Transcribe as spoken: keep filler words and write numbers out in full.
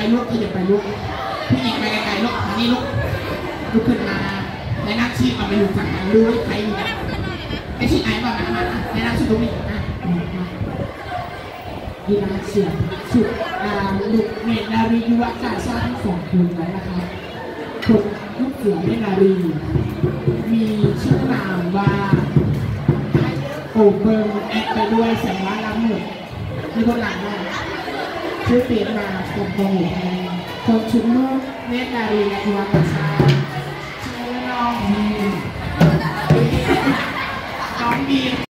ลุกขยับไปลุกผู้หญิงไปไกลๆลุกอันนี้ลุกลุกขึ้นมาในนักชีพเอาไปอยู่ฝั่งนั้นรู้ใครอยู่ไอ้ที่ไอ้บ้างนะในนักชีพตรงนี้นะกีฬาเสียงสุดลูกเมนารียุวการชาติทั้งสองคนแล้วนะคะคนลูกเสือเมนารีมีชื่อนามว่าโอเบิร์นแอดไปด้วยแสงว่าล้ำหมดมีคนหลังว่าชื่อเปลี่ยนมาคนโตคนชุดลูกเมนารียุวการชาติชื่อน้องบีน้องบี